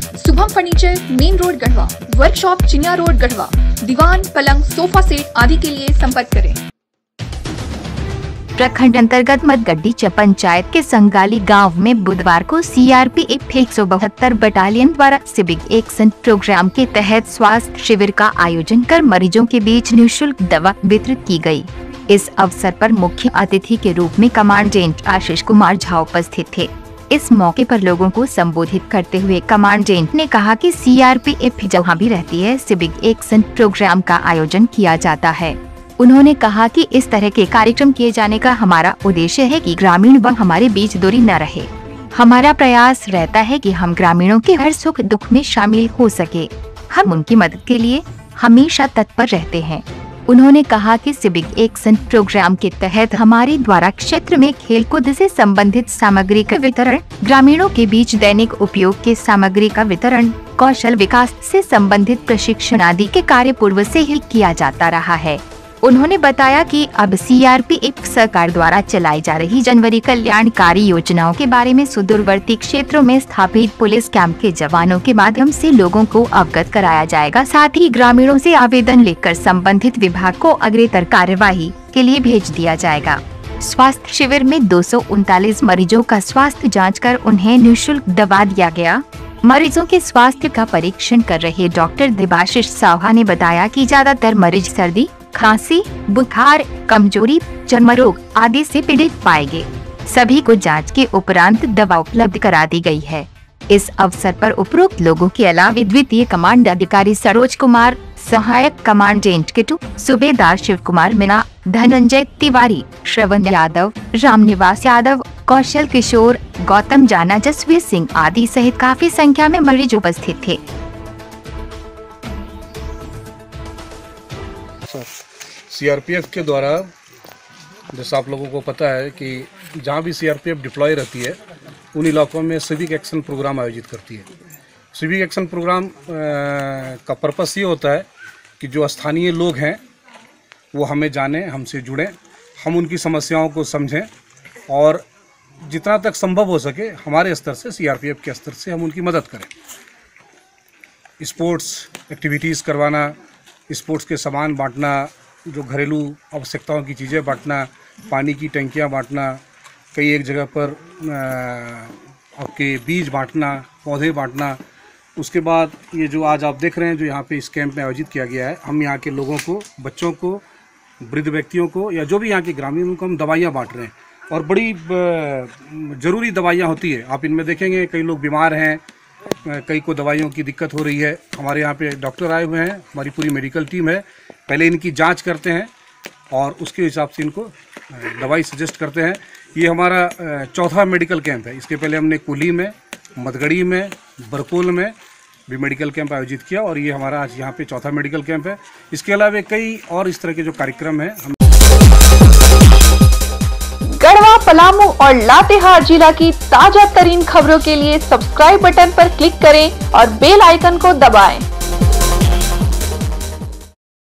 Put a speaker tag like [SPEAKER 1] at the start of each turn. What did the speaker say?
[SPEAKER 1] Shubham furniture, main road Garhwa. Workshop Chiniya road Garhwa. दीवान, पलंग, sofa set आदि के लिए संपर्क करें।
[SPEAKER 2] प्रखंड अंतर्गत मदगड्डी पंचायत के संगाली गांव में बुधवार को सीआरपीएफ 172 बटालियन द्वारा सिविक एक्शन प्रोग्राम के तहत स्वास्थ्य शिविर का आयोजन कर मरीजों के बीच निःशुल्क दवा वितरित की गई। इस अवसर पर मुख्य अतिथि के रूप में कमांडेंट आशीष कुमार झा उपस्थित थे। इस मौके पर लोगों को संबोधित करते हुए कमांडेंट ने कहा कि सीआरपीएफ जहां भी रहती है सिविक एक्शन प्रोग्राम का आयोजन किया जाता है। उन्होंने कहा कि इस तरह के कार्यक्रम किए जाने का हमारा उद्देश्य है कि ग्रामीण व हमारे बीच दूरी न रहे। हमारा प्रयास रहता है कि हम ग्रामीणों के हर सुख दुख में शामिल हो सके। हम उनकी मदद के लिए हमेशा तत्पर रहते हैं। उन्होंने कहा कि सिविक एक्शन प्रोग्राम के तहत हमारे द्वारा क्षेत्र में खेलकूद से संबंधित सामग्री का वितरण, ग्रामीणों के बीच दैनिक उपयोग के सामग्री का वितरण, कौशल विकास से संबंधित प्रशिक्षण आदि के कार्य पूर्व से ही किया जाता रहा है। उन्होंने बताया कि अब सीआरपीएफ सरकार द्वारा चलाई जा रही जनवरी कल्याणकारी योजनाओं के बारे में सुदूरवर्ती क्षेत्रों में स्थापित पुलिस कैंप के जवानों के माध्यम से लोगों को अवगत कराया जाएगा। साथ ही ग्रामीणों से आवेदन लेकर संबंधित विभाग को अग्रेतर कार्यवाही के लिए भेज दिया जाएगा। स्वास्थ्य शिविर में 239 मरीजों का स्वास्थ्य जाँच कर उन्हें निःशुल्क दवा दिया गया। मरीजों के स्वास्थ्य का परीक्षण कर रहे डॉक्टर देबाशीष साहा ने बताया कि ज्यादातर मरीज सर्दी, खांसी, बुखार, कमजोरी, चर्म रोग आदि से पीड़ित पाए गए। सभी को जांच के उपरांत दवा उपलब्ध करा दी गई है। इस अवसर पर उपरोक्त लोगों के अलावा द्वितीय कमांड अधिकारी सरोज कुमार, सहायक कमांडेंट किटू, सूबेदार शिव कुमार मीना, धनंजय तिवारी, श्रवण यादव, रामनिवास यादव, कौशल किशोर, गौतम जाना, जसवीर सिंह आदि सहित काफी संख्या में मरीज उपस्थित थे।
[SPEAKER 3] सीआरपीएफ के द्वारा जैसा आप लोगों को पता है कि जहाँ भी सीआरपीएफ डिप्लॉय रहती है उन इलाकों में सिविक एक्शन प्रोग्राम आयोजित करती है। सिविक एक्शन प्रोग्राम का पर्पस ये होता है कि जो स्थानीय लोग हैं वो हमें जानें, हमसे जुड़ें, हम उनकी समस्याओं को समझें और जितना तक संभव हो सके हमारे स्तर से, सीआरपीएफ के स्तर से हम उनकी मदद करें। स्पोर्ट्स एक्टिविटीज़ करवाना, स्पोर्ट्स के सामान बांटना, जो घरेलू आवश्यकताओं की चीज़ें बांटना, पानी की टंकियां बांटना, कई एक जगह पर आपके बीज बांटना, पौधे बांटना। उसके बाद ये जो आज आप देख रहे हैं जो यहाँ पे इस कैंप में आयोजित किया गया है, हम यहाँ के लोगों को, बच्चों को, वृद्ध व्यक्तियों को या जो भी यहाँ के ग्रामीणों को हम दवाइयाँ बांट रहे हैं और बड़ी ज़रूरी दवाइयाँ होती है। आप इनमें देखेंगे कई लोग बीमार हैं, कई को दवाइयों की दिक्कत हो रही है। हमारे यहाँ पे डॉक्टर आए हुए हैं, हमारी पूरी मेडिकल टीम है। पहले इनकी जांच करते हैं और उसके हिसाब से इनको दवाई सजेस्ट करते हैं। ये हमारा चौथा मेडिकल कैंप है। इसके पहले हमने कुली में, मदगड़ी में, बरकोल में भी मेडिकल कैंप आयोजित किया और ये हमारा आज यहाँ पे चौथा मेडिकल कैंप है। इसके अलावा कई और इस तरह के जो कार्यक्रम हैं।
[SPEAKER 1] गढ़वा, पलामू और लातेहार जिला की ताजा तरीन खबरों के लिए सब्सक्राइब बटन पर क्लिक करें और बेल आइकन को दबाएं।